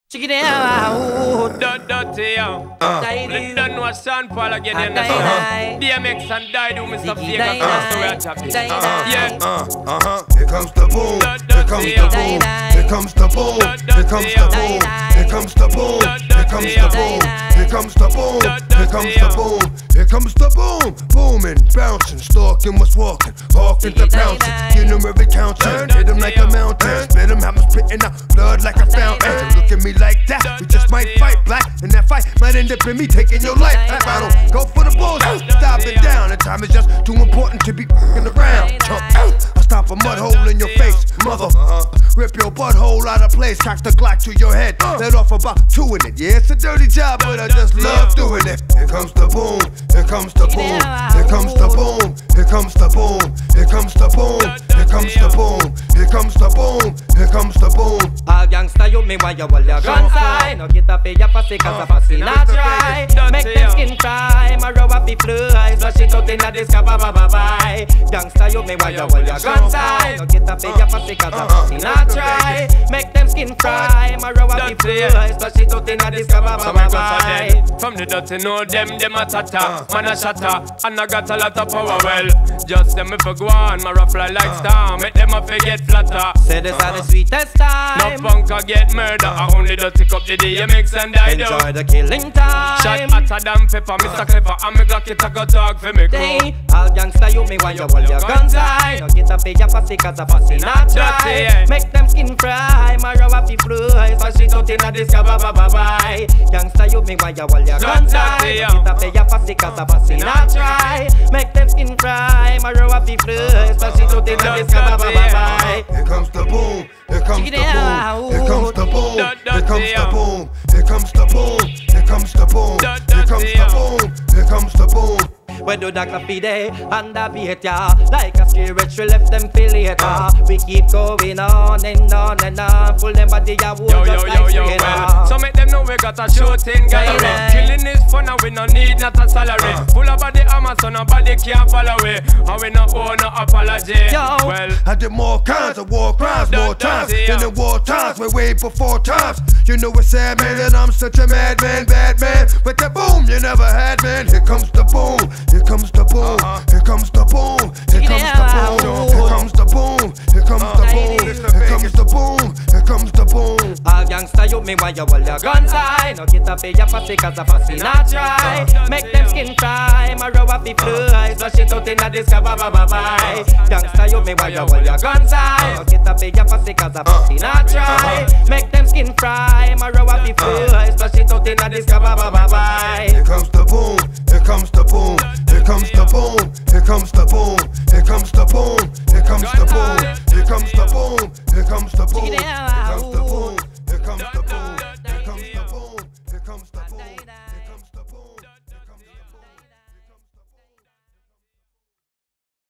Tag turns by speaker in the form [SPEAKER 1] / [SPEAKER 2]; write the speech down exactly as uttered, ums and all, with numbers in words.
[SPEAKER 1] Check it out.
[SPEAKER 2] Dirty, yo. Let them know Sean Paul again in the song. D M X and Die do Mister Fake and Cast Away and Chop it. Yeah.
[SPEAKER 3] Uh-huh. Here comes the boom. Here comes the boom. Here comes the boom. Here comes the boom. Here comes the boom. Here comes the boom. Here comes the boom. Here comes the boom. Here comes the boom. Booming, bouncing, stalking, what's walking, hawking to pouncing. Get them every counter. Hit them like a mountain. Spit them, have them spitting out blood like a fountain. Look at me like that, we just might fight black. And that fight might end up in me taking your life. That battle, go for the bulls, stop it down. The time is just too important to be f***ing around. I stop a mud hole in your face, mother. Rip your butthole out of place, cock the Glock to your head. Let off about two in it. Yeah, it's a dirty job, but I just love doing it. Here comes the boom, here comes the boom, here comes the boom, here comes the boom, here comes the boom, here comes the boom, here comes the boom, here comes the boom.
[SPEAKER 1] All gangsta you me while you hold your guns high. No get up in your pussy cause a pussy not dry. Make them skin cry, my row up the fly. Flush it out in a disco, bye bye bye bye. Gangsta you me while you hold your guns high. No get up in your pussy cause a pussy not dry. Make them skin cry, my row up the fly. Flush it out in a disco, bye bye bye bye.
[SPEAKER 2] From the dirty know them, them a tata. Man a shatter, and I got a lot of power well. Just them if I go on, my rough fly like star. Make them a forget flatter.
[SPEAKER 1] Say this are the sweetest time.
[SPEAKER 2] No punk a get murder. I only dirty cup the D M X and I do.
[SPEAKER 1] Enjoy the killing time.
[SPEAKER 2] Shot hotter than pepper, Mister Clever. And me Glock it a go talk for me crew.
[SPEAKER 1] All gangsta you me while you hold your guns high. No get up in your pussy cause a pussy not dry. Make them skin fry, my row up the fly. Flush it out in a disco, bye bye bye bye. Gangsta you me while you hold your guns high. No get up in your pussy cause a pussy not dry. Make them skin fry, my row up the fly. Flush it out in a disco, bye bye bye bye.
[SPEAKER 3] Here comes the boom, here comes the boom, here comes the boom, here comes the boom, here comes the boom, here comes the boom, here comes the boom, here comes the boom.
[SPEAKER 1] We do that graffiti and a beat ya. Like a spirit, we left them feel later. We keep going on and on and on. Pull them body ya wood
[SPEAKER 2] Yo,
[SPEAKER 1] just
[SPEAKER 2] yo,
[SPEAKER 1] like
[SPEAKER 2] yo, yo, well. So make them know we got a shooting gallery. Killing is fun and we no need not a salary. Full of body armor so nobody can follow it. And we no owe no apology.
[SPEAKER 1] Yo.
[SPEAKER 2] Well,
[SPEAKER 3] I did more kinds of war crimes, more times than in war times. We way before times. You know it's sad, man, that I'm such a madman, bad man. But that boom you never had, man. Here comes the boom. Here comes the boom, here comes the boom, here comes the boom, here comes the boom, here comes the boom, here comes the boom, here comes the boom.
[SPEAKER 1] All gangsta you me while you hold your guns high. No get up in your pussy cause a pussy not dry. Make them skin cry, my row up the fly. Flush it out in a disco, bye bye bye bye. Gangsta you me while you hold your guns high. No get up in your pussy cause a pussy not dry. Make them skin cry, my row up the fly. Flush it out in a disco, bye bye bye bye.
[SPEAKER 3] Here comes the boom, here comes the